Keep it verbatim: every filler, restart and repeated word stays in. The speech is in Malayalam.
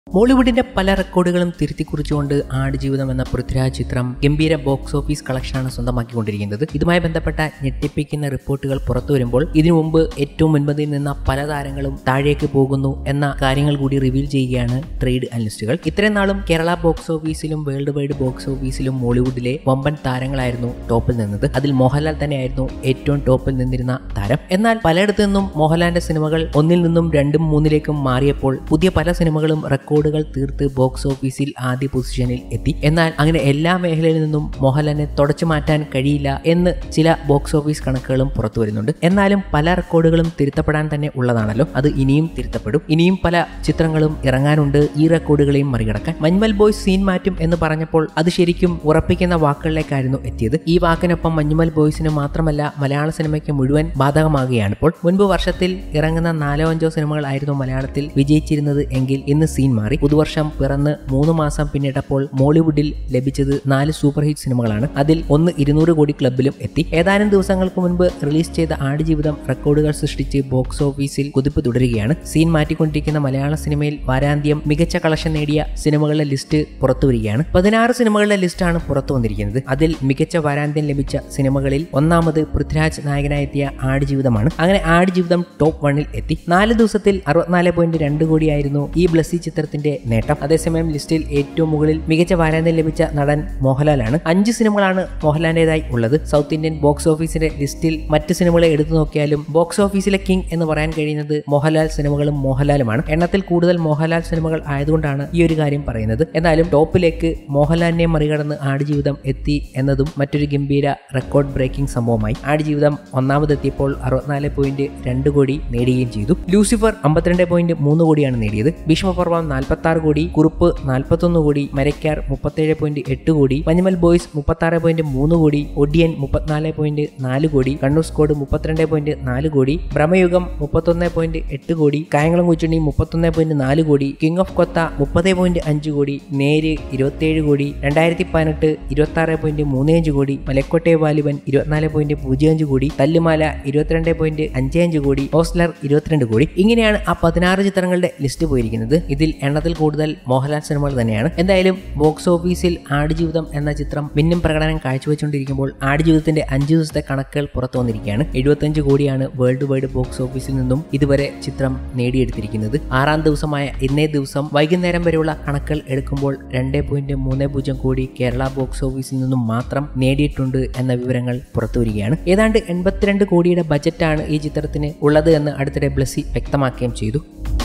ബോളിവുഡിന്റെ പല റെക്കോർഡുകളും തിരുത്തിക്കുറിച്ചുകൊണ്ട് ആടുജീവിതം എന്ന പൃഥ്വിരാജ് ചിത്രം ഗംഭീര ബോക്സ് ഓഫീസ് കളക്ഷനാണ് സ്വന്തമാക്കിക്കൊണ്ടിരിക്കുന്നത്. ഇതുമായി ബന്ധപ്പെട്ട ഞെട്ടിപ്പിക്കുന്ന റിപ്പോർട്ടുകൾ പുറത്തു വരുമ്പോൾ ഇതിനു മുമ്പ് ഏറ്റവും മുൻപന്തിയിൽ നിന്ന പല താരങ്ങളും താഴേക്ക് പോകുന്നു എന്ന കാര്യങ്ങൾ കൂടി റിവീൽ ചെയ്യുകയാണ് ട്രേഡ് അനലിസ്റ്റുകൾ. ഇത്രയും നാളും കേരള ബോക്സ് ഓഫീസിലും വേൾഡ് വൈഡ് ബോക്സ് ഓഫീസിലും ബോളിവുഡിലെ വമ്പൻ താരങ്ങളായിരുന്നു ടോപ്പിൽ നിന്നത്. അതിൽ മോഹൻലാൽ തന്നെയായിരുന്നു ഏറ്റവും ടോപ്പിൽ നിന്നിരുന്ന താരം. എന്നാൽ പലയിടത്തു നിന്നും മോഹൻലാലിന്റെ സിനിമകൾ ഒന്നിൽ നിന്നും രണ്ടും മൂന്നിലേക്കും മാറിയപ്പോൾ പുതിയ പല സിനിമകളും റെക്കോർഡുകൾ തീർത്ത് ബോക്സ് ഓഫീസിൽ ആദ്യ പൊസിഷനിൽ എത്തി. എന്നാൽ അങ്ങനെ എല്ലാ മേഖലയിൽ നിന്നും മോഹൻലാലിനെ തുടച്ചു മാറ്റാൻ കഴിയില്ല എന്ന് ചില ബോക്സ് ഓഫീസ് കണക്കുകളും പുറത്തു വരുന്നുണ്ട്. എന്നാലും പല റെക്കോർഡുകളും തിരുത്തപ്പെടാൻ തന്നെ ഉള്ളതാണല്ലോ, അത് ഇനിയും തിരുത്തപ്പെടും. ഇനിയും പല ചിത്രങ്ങളും ഇറങ്ങാനുണ്ട് ഈ റെക്കോർഡുകളെയും മറികടക്കാൻ. മഞ്ഞുമൽ ബോയ്സ് സീൻ മാറ്റും എന്ന് പറഞ്ഞപ്പോൾ അത് ശരിക്കും ഉറപ്പിക്കുന്ന വാക്കുകളിലേക്കായിരുന്നു എത്തിയത്. ഈ വാക്കിനൊപ്പം മഞ്ഞുമൽ ബോയ്സിന് മാത്രമല്ല മലയാള സിനിമയ്ക്ക് മുഴുവൻ ബാധകമാകുകയാണ്. ഇപ്പോൾ മുൻപ് വർഷത്തിൽ ഇറങ്ങുന്ന നാലോ അഞ്ചോ സിനിമകളായിരുന്നു മലയാളത്തിൽ വിജയിച്ചിരുന്നത് എങ്കിൽ ഇന്ന് സീൻ മാറി. പുതുവർഷം പിറന്ന് മൂന്ന് മാസം പിന്നിട്ടപ്പോൾ മോളിവുഡിൽ ലഭിച്ചത് നാല് സൂപ്പർ ഹിറ്റ് സിനിമകളാണ്. അതിൽ ഒന്ന് ഇരുന്നൂറ് കോടി ക്ലബിലും എത്തി. ഏതാനും ദിവസങ്ങൾക്ക് മുൻപ് റിലീസ് ചെയ്ത ആടുജീവിതം റെക്കോർഡുകൾ സൃഷ്ടിച്ച് ബോക്സ് ഓഫീസിൽ കുതിപ്പ് തുടരുകയാണ്. സീൻ മാറ്റിക്കൊണ്ടിരിക്കുന്ന മലയാള സിനിമയിൽ വാരാന്ത്യം മികച്ച കളക്ഷൻ നേടിയ സിനിമകളുടെ ലിസ്റ്റ് പുറത്തു വരികയാണ്. പതിനാറ് സിനിമകളുടെ ലിസ്റ്റാണ് പുറത്തു വന്നിരിക്കുന്നത്. അതിൽ മികച്ച വാരാന്ത്യം ലഭിച്ച സിനിമകളിൽ ഒന്നാമത് പൃഥ്വിരാജ് നായകനായെത്തിയ ആടുജീവിതമാണ്. അങ്ങനെ ആടുജീവിതം ടോപ്പ് വണ്ണിൽ എത്തി. നാല് ദിവസത്തിൽ അറുപത്തിനാല് പോയിന്റ് രണ്ട് കോടിയായിരുന്നു ഈ ബ്ലസ്സി ചിത്രത്തിന്റെ നേട്ടം. അതേസമയം ലിസ്റ്റിൽ ഏറ്റവും മുകളിൽ മികച്ച വാരാന്ത്യം ലഭിച്ച നടൻ മോഹൻലാലാണ്. അഞ്ച് സിനിമകളാണ് മോഹൻലാലിന്റേതായി ഉള്ളത്. സൗത്ത് ഇന്ത്യൻ ബോക്സ് ഓഫീസിന്റെ ലിസ്റ്റിൽ മറ്റ് സിനിമകളെ എടുത്തു നോക്കിയാലും ബോക്സ് ഓഫീസിലെ കിങ് എന്ന് പറയാൻ കഴിയുന്നത് മോഹൻലാൽ സിനിമകളും മോഹൻലാലുമാണ്. എണ്ണത്തിൽ കൂടുതൽ മോഹൻലാൽ സിനിമകൾ ആയതുകൊണ്ടാണ് ഈ ഒരു കാര്യം പറയുന്നത്. എന്നാലും ടോപ്പിലേക്ക് മോഹൻലാലിനെ മറികടന്ന് ആടുജീവിതം എത്തി എന്നതും മറ്റൊരു ഗംഭീര റെക്കോർഡ് ബ്രേക്കിംഗ് സംഭവമായി. ആടുജീവിതം ഒന്നാമതെത്തിയപ്പോൾ അറുപത്തിനാല് പോയിന്റ് രണ്ട് കോടി നേടുകയും ചെയ്തു. ലൂസിഫർ അമ്പത്തിരണ്ട് പോയിന്റ് മൂന്ന് കോടിയാണ് നേടിയത്. ഭീഷ്മപർവം നാൽപ്പത്തി ആറ് കോടി, കുറുപ്പ് നാൽപ്പത്തൊന്ന് കോടി, മരക്കാർ മുപ്പത്തേഴ് പോയിന്റ് എട്ട് കോടി, മഞ്ഞുമൽ ബോയ്സ് മുപ്പത്തി ആറ് പോയിന്റ് മൂന്ന് കോടി, ഒഡിയൻ മുപ്പത്തിനാല് പോയിന്റ് നാല് കോടി, കണ്ണൂർ സ്കോഡ് മുപ്പത്തിരണ്ട് പോയിന്റ് നാല് കോടി, ഭ്രമയുഗം മുപ്പത്തൊന്ന് പോയിന്റ് എട്ട് കോടി, കായംകുളം കൊച്ചുണ്ണി മുപ്പത്തൊന്ന് പോയിന്റ് നാല് കോടി, കിങ് ഓഫ് കൊത്ത മുപ്പത് പോയിന്റ് അഞ്ച് കോടി, നേര് ഇരുപത്തിയേഴ് കോടി, രണ്ടായിരത്തി പതിനെട്ട് ഇരുപത്തി ആറ് പോയിന്റ് മൂന്ന് അഞ്ച് കോടി, മലക്കോട്ടെ വാലിബൻ ഇരുപത്തിനാല് പോയിന്റ് പൂജ്യം അഞ്ച് കോടി, തല്ലുമാല ഇരുപത്തിരണ്ട് പോയിന്റ് അഞ്ച് അഞ്ച് കോടി, ഹോസ്ലർ ഇരുപത്തിരണ്ട് കോടി. ഇങ്ങനെയാണ് ആ പതിനാറ് ചിത്രങ്ങളുടെ ലിസ്റ്റ് പോയിരിക്കുന്നത്. ഇതിൽ എണ്ണത്തിൽ കൂടുതൽ മോഹൻലാൽ സിനിമകൾ തന്നെയാണ്. എന്തായാലും ബോക്സ് ഓഫീസിൽ ആടുജീവിതം എന്ന ചിത്രം മിന്നും പ്രകടനം കാഴ്ചവെച്ചുകൊണ്ടിരിക്കുമ്പോൾ ആടുജീവിതത്തിന്റെ അഞ്ചു ദിവസത്തെ കണക്കുകൾ പുറത്തു വന്നിരിക്കുകയാണ്. എഴുപത്തിയഞ്ച് കോടിയാണ് വേൾഡ് വൈഡ് ബോക്സ് ഓഫീസിൽ നിന്നും ഇതുവരെ ചിത്രം നേടിയെടുത്തിരിക്കുന്നത്. ആറാം ദിവസമായ ഇന്നേ ദിവസം വൈകുന്നേരം വരെയുള്ള കണക്കുകൾ എടുക്കുമ്പോൾ രണ്ട് പോയിന്റ് മൂന്ന് പൂജ്യം കോടി കേരള ബോക്സ് ഓഫീസിൽ നിന്നും മാത്രം നേടിയിട്ടുണ്ട് എന്ന വിവരങ്ങൾ പുറത്തു വരികയാണ്. ഏതാണ്ട് എൺപത്തിരണ്ട് കോടിയുടെ ബജറ്റാണ് ഈ ചിത്രത്തിന് ഉള്ളത് എന്ന് അടുത്തിടെ ബ്ലസ്സി വ്യക്തമാക്കുകയും ചെയ്തു.